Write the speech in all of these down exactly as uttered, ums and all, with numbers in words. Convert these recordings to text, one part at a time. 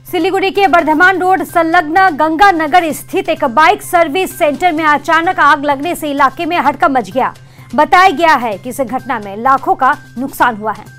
सिलीगुड़ी के बर्धमान रोड संलग्न गंगा नगर स्थित एक बाइक सर्विस सेंटर में अचानक आग लगने से इलाके में हड़कंप मच गया। बताया गया है कि इस घटना में लाखों का नुकसान हुआ है।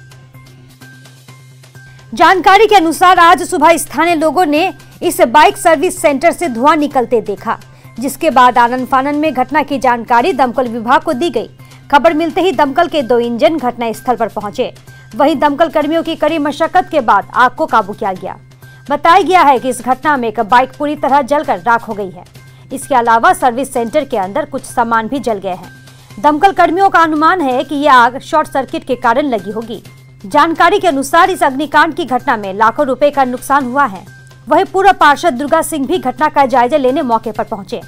जानकारी के अनुसार आज सुबह स्थानीय लोगों ने इस बाइक सर्विस सेंटर से धुआं निकलते देखा, जिसके बाद आनन फानन में घटना की जानकारी दमकल विभाग को दी गई। खबर मिलते ही दमकल के दो इंजन घटना स्थल पर पहुंचे। वहीं दमकल कर्मियों की कड़ी मशक्कत के बाद आग को काबू किया गया। बताया गया है कि इस घटना में एक बाइक पूरी तरह जलकर राख हो गई है। इसके अलावा सर्विस सेंटर के अंदर कुछ सामान भी जल गए हैं। दमकल कर्मियों का अनुमान है कि यह आग शॉर्ट सर्किट के कारण लगी होगी। जानकारी के अनुसार इस अग्निकांड की घटना में लाखों रुपए का नुकसान हुआ है। वहीं पूर्व पार्षद दुर्गा सिंह भी घटना का जायजा लेने मौके पर पहुंचे।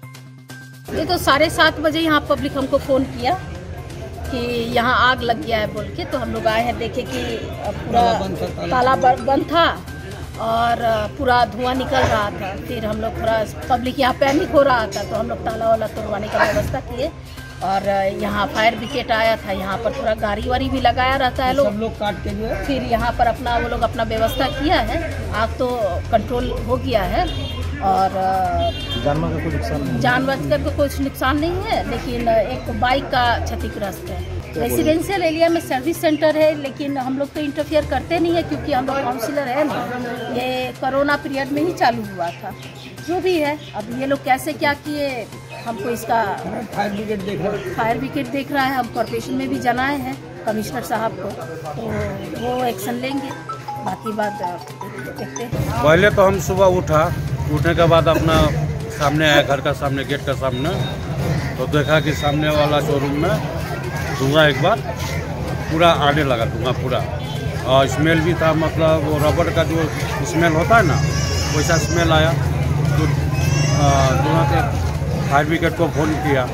ये तो साढ़े सात बजे यहाँ पब्लिक हमको फोन किया कि यहाँ आग लग गया है बोल के, तो हम लोग आए हैं, देखे कि पूरा ताला बंद था और पूरा धुआं निकल रहा था। फिर हम लोग थोड़ा पब्लिक यहाँ पैनिक हो रहा था, तो हम लोग ताला वाला तोड़वाने का व्यवस्था किए और यहाँ फायर ब्रिगेड आया था। यहाँ पर थोड़ा गाड़ी वाड़ी भी लगाया रहता है लोग सब लोग काट के जो है। फिर यहाँ पर अपना वो लोग अपना व्यवस्था किया है। आग तो कंट्रोल हो गया है और जानवर का कोई नुकसान नहीं जानवर का कुछ नुकसान नहीं है, लेकिन एक बाइक का क्षतिग्रस्त है। रेसिडेंशियल एरिया में सर्विस सेंटर है, लेकिन हम लोग तो इंटरफियर करते नहीं है क्योंकि हम लोग काउंसिलर है ना। ये कोरोना पीरियड में ही चालू हुआ था। जो भी है, अब ये लोग कैसे क्या किए हमको इसका फायर ब्रिगेड देख रहा है फायर ब्रिगेड देख रहा है। हम कॉर्पोरेशन में भी जनाए हैं कमिश्नर साहब को, तो वो एक्शन लेंगे। बाकी बात देखते हैं। पहले तो हम सुबह उठा उठने के बाद अपना सामने आया, घर का सामने, गेट का सामने, तो देखा कि सामने वाला शोरूम में धुआं एक बार पूरा आने लगा। धुआं पूरा और स्मेल भी था, मतलब वो रबड़ का जो स्मेल होता है ना, वैसा स्मेल आया। तो धुआं के फायर ब्रिगेड को फ़ोन किया,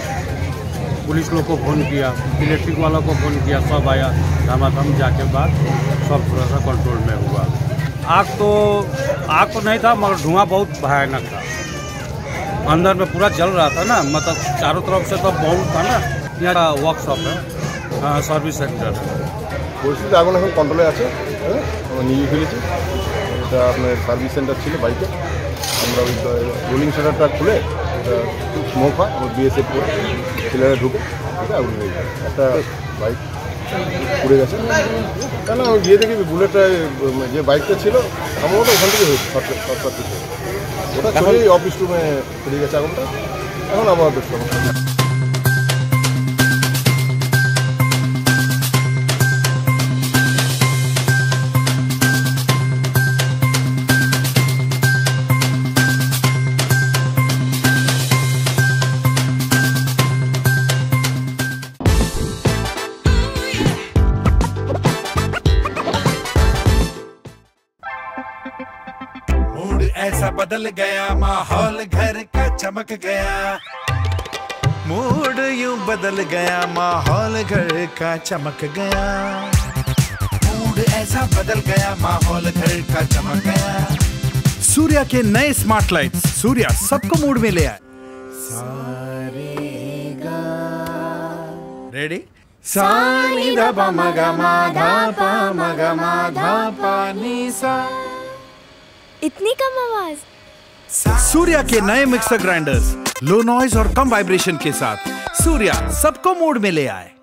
पुलिस लोग को फ़ोन किया, इलेक्ट्रिक वालों को फ़ोन किया, सब आया। धमाधम जाके बाद सब थोड़ा सा कंट्रोल में हुआ। आग तो आग तो नहीं था, मगर धुआं बहुत भयानक था। अंदर में पूरा जल रहा था ना, मतलब चारों तरफ से तो बहुत था ना। यहाँ वर्कशॉप है, सर्विस सेंटर। परिस्थिति आগুন এখন কন্ট্রোলে আছে, নিয়ে ফেলেছি। এটা আপনার সার্ভিস সেন্টার ছিল বাইকে। আমরা ওই রোলিং শাটারটা খুলে এটা স্মোক হয়, আমার বিএসএফ করে ছেলেরা ঢুকে এটা আগুন হয়ে যায়। একটা বাইক পুড়ে গেছে। কেন আমি গিয়ে দেখি বুলেটটা যে বাইকটা ছিল সম্ভবত ওখান থেকে হয়েছে শর্ট সার্কিট। ওটা চলেই অফিস রুমে পুড়ে গেছে আগুনটা। এখন আপাতত সমস্যা। मूड ऐसा बदल गया, माहौल घर का चमक गया। मूड यूं बदल गया, माहौल घर का चमक गया। मूड ऐसा बदल गया, माहौल घर का चमक गया। सूर्या के नए स्मार्ट लाइट्स, सूर्या सबको मूड में ले आए। रेडी? सानी धा पा म गा मा धा पा म गा मा धा पा नी सा। इतनी कम आवाज। सूर्या के नए मिक्सर ग्राइंडर्स, लो नॉइज और कम वाइब्रेशन के साथ सूर्या सबको मूड में ले आए।